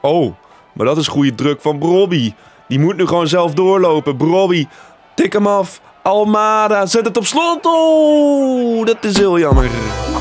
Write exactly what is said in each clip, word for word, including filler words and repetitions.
Oh, maar dat is goede druk van Brobbey. Die moet nu gewoon zelf doorlopen. Brobbey, tik hem af. Almada, zet het op slot. Oh, dat is heel jammer.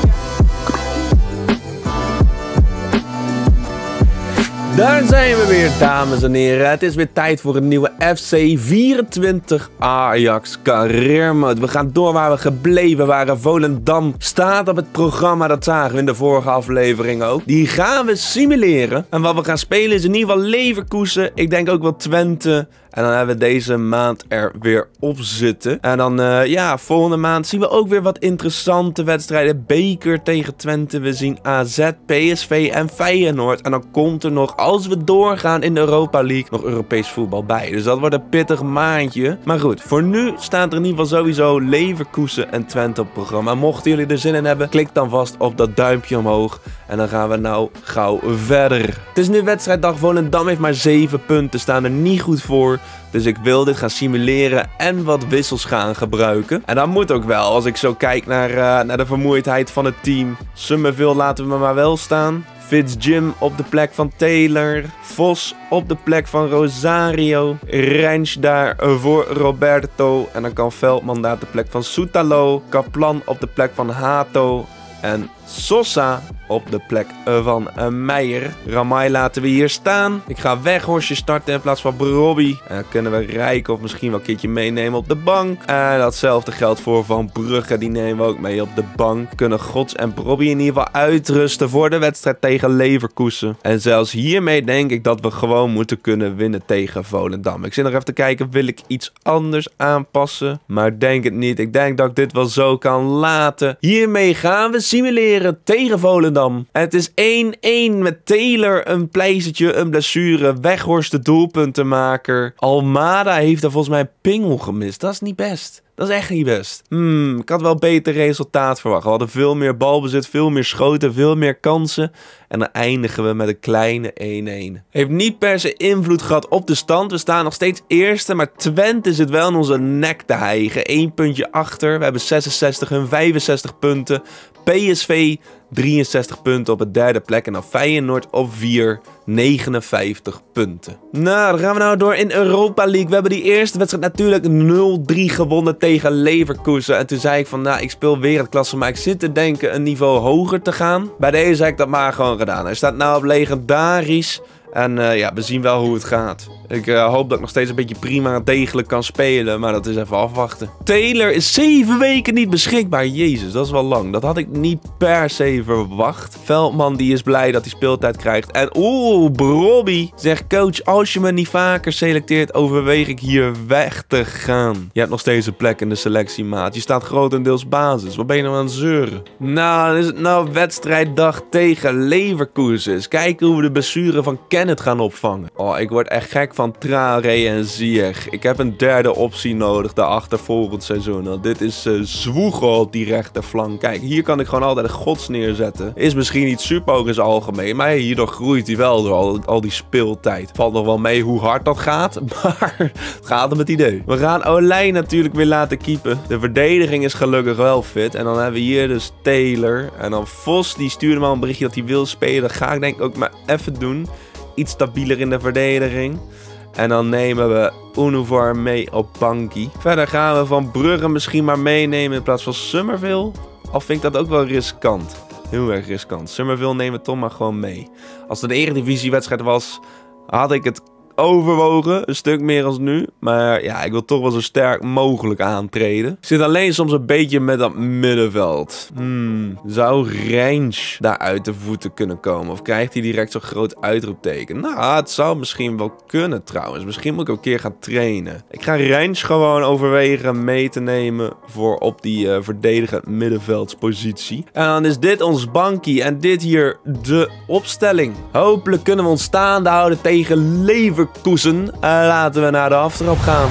Daar zijn we weer, dames en heren. Het is weer tijd voor een nieuwe F C vierentwintig Ajax carrière-mode. We gaan door waar we gebleven waren. Volendam staat op het programma. Dat zagen we in de vorige aflevering ook. Die gaan we simuleren. En wat we gaan spelen is in ieder geval Leverkusen. Ik denk ook wel Twente. En dan hebben we deze maand er weer op zitten. En dan, uh, ja, volgende maand zien we ook weer wat interessante wedstrijden. Beker tegen Twente. We zien A Z, P S V en Feyenoord. En dan komt er nog, als we doorgaan in de Europa League, nog Europees voetbal bij. Dus dat wordt een pittig maandje. Maar goed, voor nu staat er in ieder geval sowieso Leverkusen en Twente op het programma. Mochten jullie er zin in hebben, klik dan vast op dat duimpje omhoog. En dan gaan we nou gauw verder. Het is nu wedstrijddag. Volendam heeft maar zeven punten. Staan er niet goed voor. Dus ik wil dit gaan simuleren en wat wissels gaan gebruiken. En dat moet ook wel, als ik zo kijk naar, uh, naar de vermoeidheid van het team. Summerville laten we maar wel staan. Fitzjim op de plek van Taylor. Vos op de plek van Rosario. Rens daar voor Roberto. En dan kan Veldman daar op de plek van Soutalo. Kaplan op de plek van Hato. En Sosa op de plek van uh, Meijer. Ramai laten we hier staan. Ik ga Weghorstje starten in plaats van Brobbey. En dan kunnen we Rijk of misschien wel een keertje meenemen op de bank. En datzelfde geldt voor Van Brugge. Die nemen we ook mee op de bank. Kunnen Gods en Brobbey in ieder geval uitrusten voor de wedstrijd tegen Leverkusen. En zelfs hiermee denk ik dat we gewoon moeten kunnen winnen tegen Volendam. Ik zit nog even te kijken, wil ik iets anders aanpassen? Maar denk het niet. Ik denk dat ik dit wel zo kan laten. Hiermee gaan we simuleren tegen Volendam. Het is één-één met Taylor, een pleistertje, een blessure. Weghorst de doelpuntenmaker. Almada heeft er volgens mij een pingel gemist. Dat is niet best. Dat is echt niet best. Hmm, ik had wel beter resultaat verwacht. We hadden veel meer balbezit, veel meer schoten, veel meer kansen. En dan eindigen we met een kleine één-één. Heeft niet per se invloed gehad op de stand. We staan nog steeds eerste, maar Twente zit wel in onze nek te hijgen. Eén puntje achter. We hebben zesenzestig, hun vijfenzestig punten. P S V drieënzestig punten op het derde plek. En dan Feyenoord op vier, negenenvijftig punten. Nou, dan gaan we nou door in Europa League. We hebben die eerste wedstrijd natuurlijk nul drie gewonnen tegen Leverkusen. En toen zei ik van, nou, ik speel wereldklasse, maar ik zit te denken een niveau hoger te gaan. Bij deze heb ik dat maar gewoon gedaan. Hij staat nou op legendarisch. En uh, ja, we zien wel hoe het gaat. Ik uh, hoop dat ik nog steeds een beetje prima en degelijk kan spelen. Maar dat is even afwachten. Taylor is zeven weken niet beschikbaar. Jezus, dat is wel lang. Dat had ik niet per se verwacht. Veldman die is blij dat hij speeltijd krijgt. En oeh, Brobbey zegt coach, als je me niet vaker selecteert, overweeg ik hier weg te gaan. Je hebt nog steeds een plek in de selectie, maat. Je staat grotendeels basis. Wat ben je nou aan het zeuren? Nou, dan is het nou wedstrijddag tegen Leverkusen. Eens kijken hoe we de blessure van Kenneth gaan opvangen. Oh, ik word echt gek van Traoré en Ziyech. Ik heb een derde optie nodig daarachter volgend seizoen. Nou, dit is uh, Zwoegel op die rechterflank. Kijk, hier kan ik gewoon altijd een gods neerzetten. Is misschien niet super hoog in zijn algemeen, maar hey, hierdoor groeit hij wel door al, al die speeltijd. Valt nog wel mee hoe hard dat gaat, maar het gaat om het idee. We gaan Olij natuurlijk weer laten keepen. De verdediging is gelukkig wel fit. En dan hebben we hier dus Taylor. En dan Vos, die stuurde me een berichtje dat hij wil spelen. Dat ga ik denk ik ook maar even doen. Iets stabieler in de verdediging. En dan nemen we Unuvar mee op bankie. Verder gaan we Van Brugge misschien maar meenemen in plaats van Summerville. Al vind ik dat ook wel riskant. Heel erg riskant. Summerville nemen we toch maar gewoon mee. Als het een eredivisiewedstrijd was, had ik het overwogen. Een stuk meer als nu. Maar ja, ik wil toch wel zo sterk mogelijk aantreden. Ik zit alleen soms een beetje met dat middenveld. Hmm, zou Rens daar uit de voeten kunnen komen? Of krijgt hij direct zo'n groot uitroepteken? Nou, het zou misschien wel kunnen trouwens. Misschien moet ik ook een keer gaan trainen. Ik ga Rens gewoon overwegen mee te nemen voor op die uh, verdedigend middenveldspositie. En dan is dit ons bankie. En dit hier de opstelling. Hopelijk kunnen we ons staande houden tegen Leverkusen. Uh, laten we naar de aftrap gaan.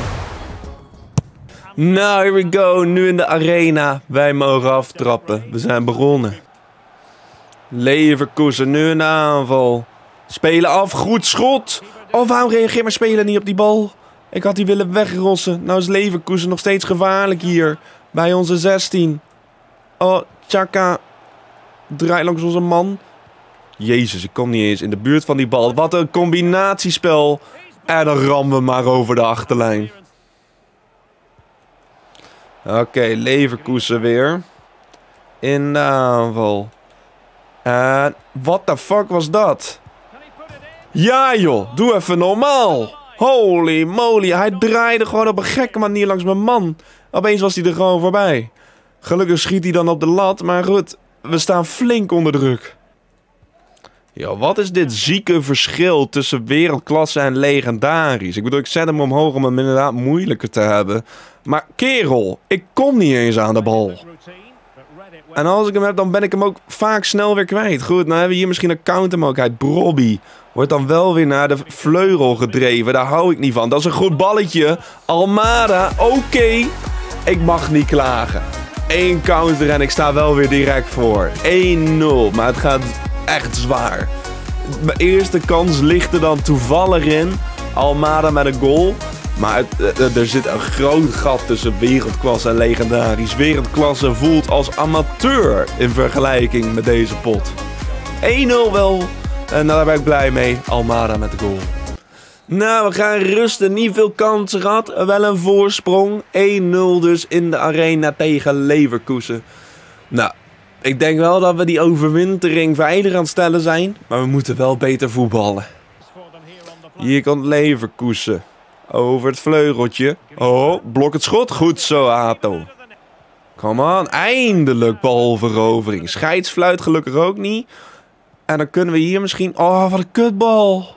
Nou, here we go. Nu in de arena. Wij mogen aftrappen. We zijn begonnen. Leverkusen, nu een aanval. Spelen af, goed schot. Oh, waarom reageert mijn speler niet op die bal? Ik had die willen wegrossen. Nou is Leverkusen nog steeds gevaarlijk hier. Bij onze zestien. Oh, Chaka. Draait langs onze man. Jezus, ik kom niet eens in de buurt van die bal. Wat een combinatiespel. En dan rammen we maar over de achterlijn. Oké, okay, Leverkusen weer. In de aanval. En what the fuck was dat? Ja joh, doe even normaal. Holy moly, hij draaide gewoon op een gekke manier langs mijn man. Opeens was hij er gewoon voorbij. Gelukkig schiet hij dan op de lat, maar goed, we staan flink onder druk. Ja, wat is dit zieke verschil tussen wereldklasse en legendarisch? Ik bedoel, ik zet hem omhoog om hem inderdaad moeilijker te hebben. Maar kerel, ik kom niet eens aan de bal. En als ik hem heb, dan ben ik hem ook vaak snel weer kwijt. Goed, nou hebben we hier misschien een countermogelijkheid. Brobby wordt dan wel weer naar de vleugel gedreven. Daar hou ik niet van. Dat is een goed balletje. Almada, oké. Okay. Ik mag niet klagen. Eén counter en ik sta wel weer direct voor. één nul, maar het gaat echt zwaar. Mijn eerste kans ligt er dan toevallig in. Almada met een goal. Maar het, het, er zit een groot gat tussen wereldklasse en legendarisch. Wereldklasse voelt als amateur in vergelijking met deze pot. één nul wel. En daar ben ik blij mee. Almada met de goal. Nou, we gaan rusten. Niet veel kansen gehad. Wel een voorsprong. één nul dus in de arena tegen Leverkusen. Nou, ik denk wel dat we die overwintering veilig aan het stellen zijn. Maar we moeten wel beter voetballen. Hier komt Leverkusen. Over het vleugeltje. Oh, blok het schot. Goed zo, Hato. Come on. Eindelijk balverovering. Scheidsfluit gelukkig ook niet. En dan kunnen we hier misschien... Oh, wat een kutbal.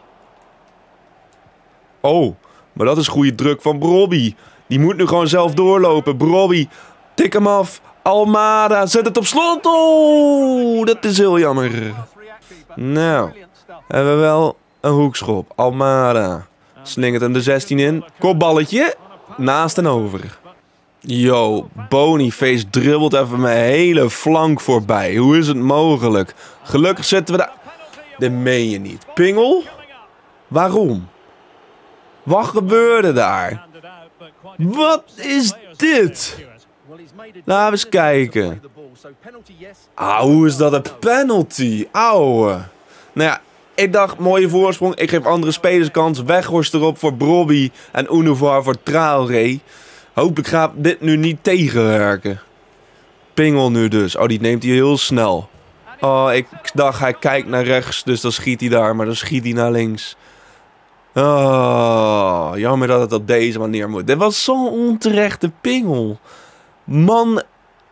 Oh, maar dat is goede druk van Brobby. Die moet nu gewoon zelf doorlopen. Brobby, tik hem af. Almada, zet het op slot. Oh, dat is heel jammer. Nou, hebben we wel een hoekschop. Almada. Slingert hem de zestien in. Kopballetje. Naast en over. Yo, Boniface dribbelt even mijn hele flank voorbij. Hoe is het mogelijk? Gelukkig zetten we daar... Dit meen je niet. Pingel? Waarom? Wat gebeurde daar? Wat is dit? Laten we eens kijken. Ah, hoe is dat een penalty? Auwe. Nou ja. Ik dacht, mooie voorsprong. Ik geef andere spelers kans. Weghorst erop voor Brobby. En Unova voor Traoré. Hopelijk gaat dit nu niet tegenwerken. Pingel nu dus. Oh, die neemt hij heel snel. Oh, ik dacht hij kijkt naar rechts. Dus dan schiet hij daar. Maar dan schiet hij naar links. Oh, jammer dat het op deze manier moet. Dit was zo'n onterechte pingel. Man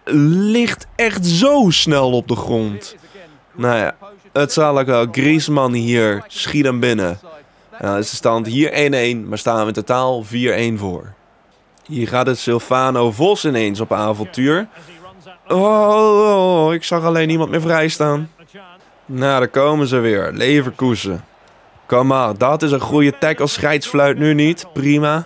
ligt echt zo snel op de grond. Nou ja. Het zal ook wel. Griezmann hier. Schiet hem binnen. Nou, is de stand hier één één. Maar staan we in totaal vier één voor. Hier gaat het Silvano Vos ineens op avontuur. Oh, oh, oh, ik zag alleen niemand meer vrij staan. Nou, daar komen ze weer. Leverkusen. Kom maar. Dat is een goede tackle. Scheidsfluit nu niet. Prima.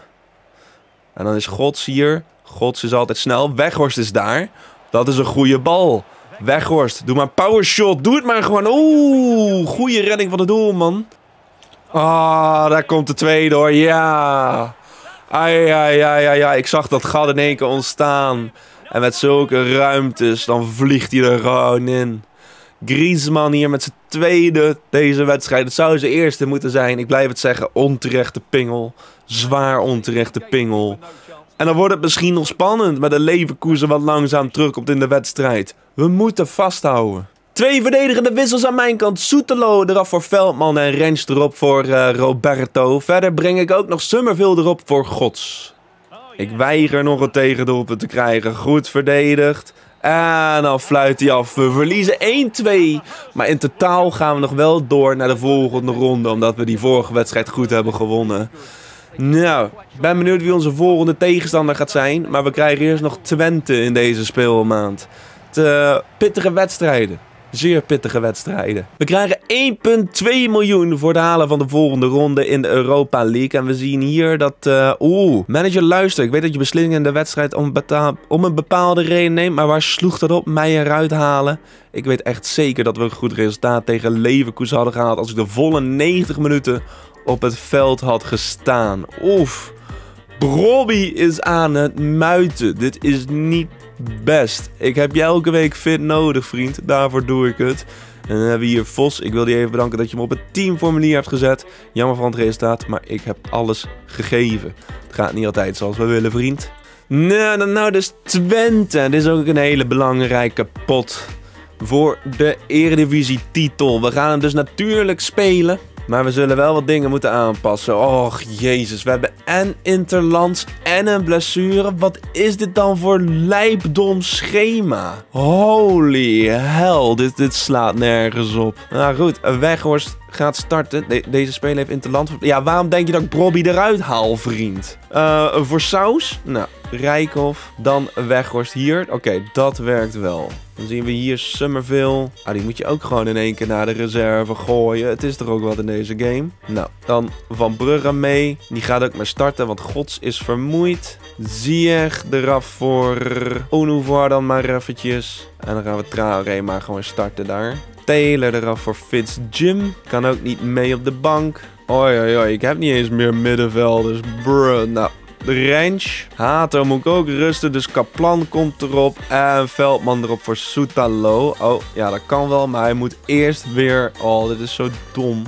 En dan is Gods hier. Gods is altijd snel. Weghorst is daar. Dat is een goede bal. Weghorst, doe maar powershot. Doe het maar gewoon. Oeh, goede redding van de doelman. Ah, oh, daar komt de tweede hoor. Ja. Ai, ai, ai, ai, ai. Ik zag dat gat in één keer ontstaan. En met zulke ruimtes, dan vliegt hij er gewoon in. Griezmann hier met zijn tweede deze wedstrijd. Het zou zijn eerste moeten zijn. Ik blijf het zeggen, onterechte pingel. Zwaar onterechte pingel. En dan wordt het misschien nog spannend met de Leverkusen wat langzaam terugkomt in de wedstrijd. We moeten vasthouden. Twee verdedigende wissels aan mijn kant. Soetelo eraf voor Veldman en Rens erop voor uh, Roberto. Verder breng ik ook nog Summerville erop voor Gods. Ik weiger nog een tegendoelpunt te krijgen. Goed verdedigd. En dan fluit hij af. We verliezen één twee. Maar in totaal gaan we nog wel door naar de volgende ronde. Omdat we die vorige wedstrijd goed hebben gewonnen. Nou, ik ben benieuwd wie onze volgende tegenstander gaat zijn. Maar we krijgen eerst nog Twente in deze speelmaand. Te pittige wedstrijden. Zeer pittige wedstrijden. We krijgen één komma twee miljoen voor het halen van de volgende ronde in de Europa League. En we zien hier dat... Uh, Oeh, manager luister. Ik weet dat je beslissingen in de wedstrijd om, om een bepaalde reden neemt. Maar waar sloeg dat op? Mij eruit halen. Ik weet echt zeker dat we een goed resultaat tegen Leverkusen hadden gehaald. Als ik de volle negentig minuten op het veld had gestaan. Oef. Brobby is aan het muiten. Dit is niet best. Ik heb je elke week fit nodig, vriend. Daarvoor doe ik het. En dan hebben we hier Vos. Ik wil die even bedanken dat je me op het teamformulier hebt gezet. Jammer van het resultaat, maar ik heb alles gegeven. Het gaat niet altijd zoals we willen, vriend. Nou, nou, nou, dus Twente. Dit is ook een hele belangrijke pot voor de Eredivisie-titel. We gaan hem dus natuurlijk spelen. Maar we zullen wel wat dingen moeten aanpassen. Och, jezus. We hebben en interlands en een blessure. Wat is dit dan voor lijpdom schema? Holy hell. Dit, dit slaat nergens op. Nou goed, Weghorst gaat starten. De deze speler heeft interland. Ja, waarom denk je dat ik Brobby eruit haal, vriend? Uh, voor Saus? Nou, Rijkhoff. Dan Weghorst hier. Oké, okay, dat werkt wel. Dan zien we hier Summerville. Ah, die moet je ook gewoon in één keer naar de reserve gooien. Het is toch ook wat in deze game. Nou, dan Van Brugge mee. Die gaat ook maar starten, want Gods is vermoeid. Ziyech eraf voor Onouvoir dan maar eventjes. En dan gaan we Traoré maar gewoon starten daar. Taylor eraf voor Fitzjim. Kan ook niet mee op de bank. Oi, oi, oi. Ik heb niet eens meer middenvelders. Bruh. Nou, de range. Hato moet ik ook rusten. Dus Kaplan komt erop. En Veldman erop voor Soutalo. Oh, ja, dat kan wel. Maar hij moet eerst weer... Oh, dit is zo dom.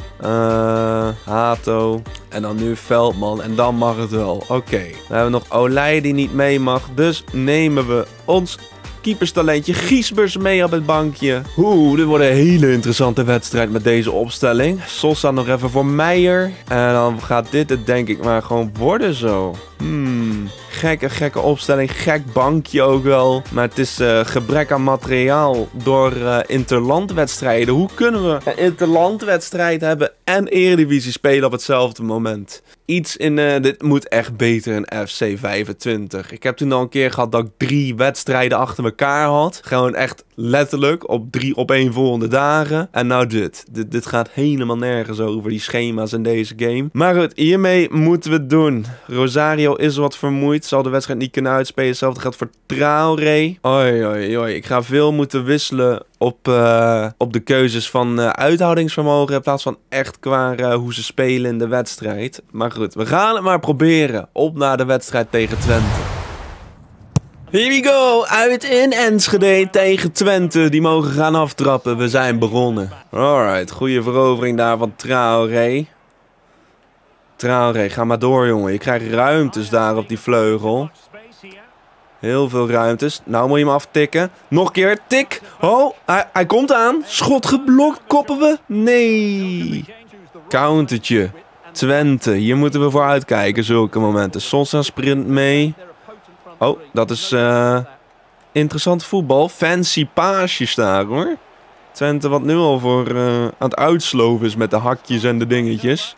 Uh, Hato. En dan nu Veldman. En dan mag het wel. Oké. Okay. Dan hebben we nog Olij die niet mee mag. Dus nemen we ons keeperstalentje Giesbers mee op het bankje. Oeh, dit wordt een hele interessante wedstrijd met deze opstelling. Sosa nog even voor Meijer. En dan gaat dit het denk ik maar gewoon worden zo. Hmm, gekke, gekke opstelling. Gek bankje ook wel. Maar het is uh, gebrek aan materiaal door uh, interlandwedstrijden. Hoe kunnen we een interlandwedstrijd hebben en Eredivisie spelen op hetzelfde moment? Iets in... Uh, dit moet echt beter in F C vijfentwintig. Ik heb toen al een keer gehad dat ik drie wedstrijden achter elkaar had. Gewoon echt letterlijk op drie opeenvolgende dagen. En nou dit. dit. Dit gaat helemaal nergens over die schema's in deze game. Maar goed, hiermee moeten we het doen. Rosario is wat vermoeid. Zal de wedstrijd niet kunnen uitspelen. Hetzelfde geldt voor Traoré. Oi, oi, oi. Ik ga veel moeten wisselen op, uh, op de keuzes van uh, uithoudingsvermogen in plaats van echt qua uh, hoe ze spelen in de wedstrijd. Maar goed, we gaan het maar proberen. Op naar de wedstrijd tegen Twente. Here we go, uit in Enschede tegen Twente. Die mogen gaan aftrappen, we zijn begonnen. Alright, goede verovering daar van Traoré. Traoré, ga maar door jongen. Je krijgt ruimtes daar op die vleugel. Heel veel ruimtes. Nou moet je hem aftikken. Nog een keer, tik. Oh, hij, hij komt aan. Schot geblokt, koppen we? Nee. Countertje. Twente, hier moeten we voor uitkijken, zulke momenten. Sosa sprint mee. Oh, dat is uh, interessant voetbal. Fancy paasjes daar hoor. Twente wat nu al voor uh, aan het uitsloven is met de hakjes en de dingetjes.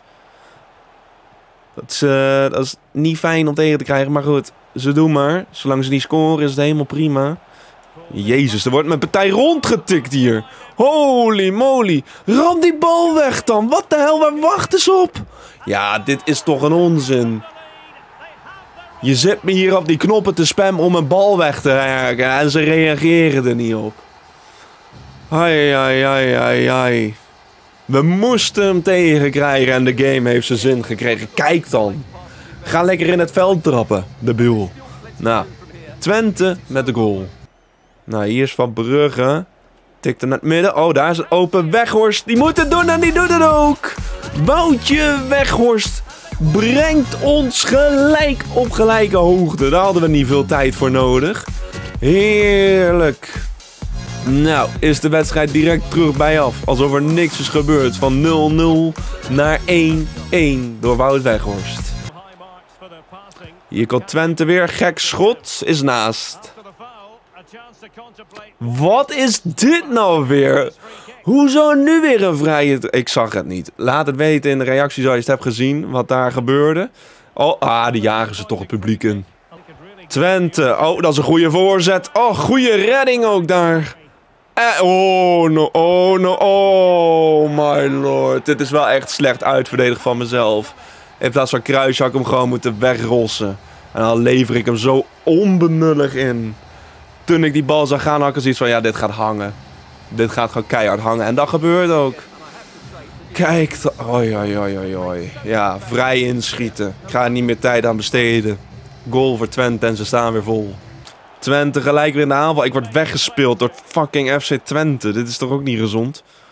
Dat is, uh, dat is niet fijn om tegen te krijgen, maar goed. Ze doen maar. Zolang ze niet scoren is het helemaal prima. Jezus, er wordt mijn partij rondgetikt hier. Holy moly. Ram die bal weg dan. Wat de hel, waar wachten ze op? Ja, dit is toch een onzin. Je zet me hier op die knoppen te spammen om een bal weg te raken. En ze reageren er niet op. Ai, ai, ai, ai, ai. We moesten hem tegenkrijgen en de game heeft zijn zin gekregen. Kijk dan. Ga lekker in het veld trappen, de buul. Nou, Twente met de goal. Nou, hier is Van Brugge. Tikt er naar het midden. Oh, daar is een open Weghorst. Die moet het doen en die doet het ook. Woutje Weghorst brengt ons gelijk op gelijke hoogte. Daar hadden we niet veel tijd voor nodig. Heerlijk. Nou, is de wedstrijd direct terug bij af. Alsof er niks is gebeurd. Van nul nul naar één één door Wout Weghorst. Hier komt Twente weer. Gek schot. Is naast. Wat is dit nou weer? Hoezo nu weer een vrije... Ik zag het niet. Laat het weten in de reacties als je het hebt gezien. Wat daar gebeurde. Oh, ah, die jagen ze toch het publiek in. Twente. Oh, dat is een goede voorzet. Oh, goede redding ook daar. Eh, oh, no, oh, no, oh, my lord. Dit is wel echt slecht uitverdedigd van mezelf. In plaats van kruis had ik hem gewoon moeten wegrossen. En dan lever ik hem zo onbenullig in. Toen ik die bal zag gaan, had ik zoiets van, ja, dit gaat hangen. Dit gaat gewoon keihard hangen. En dat gebeurt ook. Kijk, oi, oi, oi, oi, oi. Ja, vrij inschieten. Ik ga er niet meer tijd aan besteden. Goal voor Twente en ze staan weer vol. Twente gelijk weer in de aanval. Ik word weggespeeld door fucking F C Twente. Dit is toch ook niet gezond?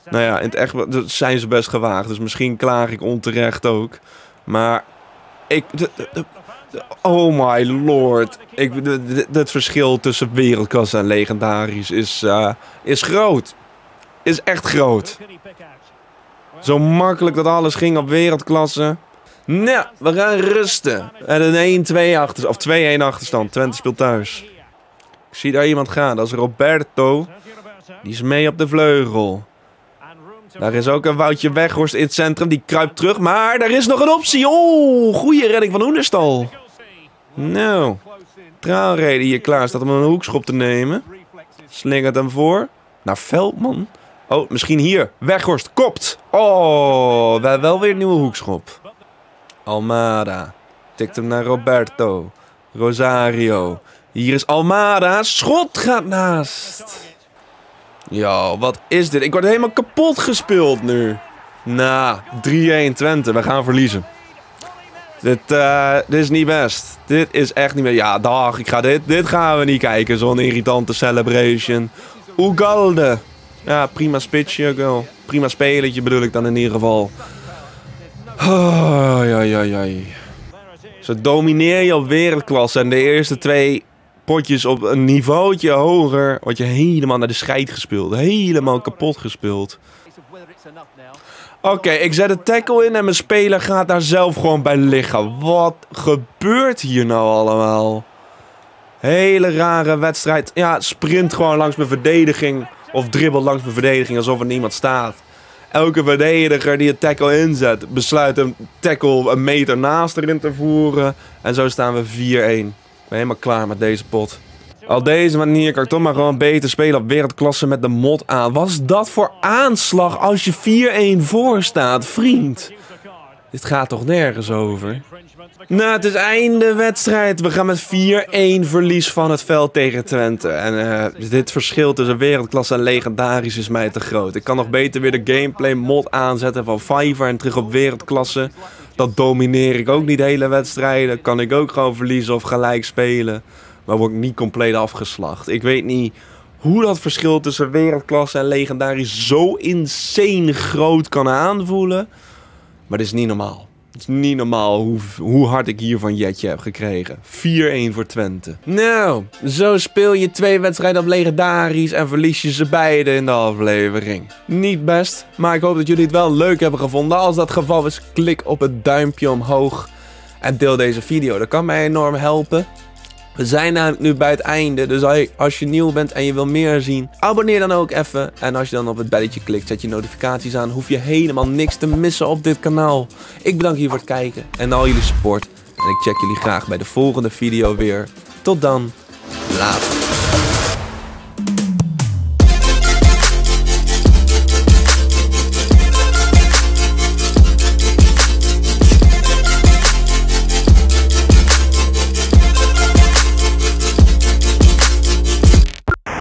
Nou ja, in het echt zijn ze best gewaagd. Dus misschien klaag ik onterecht ook. Maar ik... De, de, de, oh my lord. Ik, het verschil tussen wereldklasse en legendarisch is, uh, is groot. Is echt groot. Zo makkelijk dat alles ging op wereldklasse. Nou, we gaan rusten. En een één twee achterstand. Of twee een achterstand. Twente speelt thuis. Ik zie daar iemand gaan. Dat is Roberto. Die is mee op de vleugel. Daar is ook een Woutje Weghorst in het centrum. Die kruipt terug. Maar er is nog een optie. Oh, goede redding van Oenerstal. Nou. Traoré die hier klaar staat om een hoekschop te nemen. Slingert hem voor. Naar Veldman. Oh, misschien hier. Weghorst kopt. Oh, we hebben wel weer een nieuwe hoekschop. Almada. Tikt hem naar Roberto. Rosario. Hier is Almada. Schot gaat naast. Yo, wat is dit? Ik word helemaal kapot gespeeld nu. Nou, drie een Twente. We gaan verliezen. Dit, uh, dit is niet best. Dit is echt niet meer... Ja, dag. Ik ga dit, dit gaan we niet kijken. Zo'n irritante celebration. Ugalde. Ja, prima spitsje ook wel. Prima spelletje bedoel ik dan in ieder geval. Oh, ja, ja, ja. Zo domineer je op wereldklasse. En de eerste twee potjes op een niveautje hoger word je helemaal naar de scheid gespeeld. Helemaal kapot gespeeld. Oké, okay, ik zet de tackle in en mijn speler gaat daar zelf gewoon bij liggen. Wat gebeurt hier nou allemaal? Hele rare wedstrijd. Ja, sprint gewoon langs mijn verdediging. Of dribbel langs mijn verdediging alsof er niemand staat. Elke verdediger die een tackle inzet, besluit een tackle een meter naast erin te voeren. En zo staan we vier een. Ik ben helemaal klaar met deze pot. Op deze manier kan ik toch maar gewoon beter spelen op wereldklasse met de mod aan. Wat is dat voor aanslag als je vier een voor staat, vriend? Dit gaat toch nergens over? Nou, het is einde wedstrijd. We gaan met vier een verlies van het veld tegen Twente. En uh, dit verschil tussen wereldklasse en legendarisch is mij te groot. Ik kan nog beter weer de gameplay mod aanzetten van Fiverr en terug op wereldklasse. Dat domineer ik ook niet de hele wedstrijden. Kan ik ook gewoon verliezen of gelijk spelen. Maar word ik niet compleet afgeslacht. Ik weet niet hoe dat verschil tussen wereldklasse en legendarisch zo insane groot kan aanvoelen. Maar dit is niet normaal. Het is niet normaal hoe, hoe hard ik hier van Jetje heb gekregen. vier een voor Twente. Nou, zo speel je twee wedstrijden op legendarisch en verlies je ze beide in de aflevering. Niet best, maar ik hoop dat jullie het wel leuk hebben gevonden. Als dat het geval is, klik op het duimpje omhoog en deel deze video. Dat kan mij enorm helpen. We zijn namelijk nu bij het einde, dus als je nieuw bent en je wil meer zien, abonneer dan ook even. En als je dan op het belletje klikt, zet je notificaties aan, hoef je helemaal niks te missen op dit kanaal. Ik bedank jullie voor het kijken en al jullie support. En ik check jullie graag bij de volgende video weer. Tot dan, later.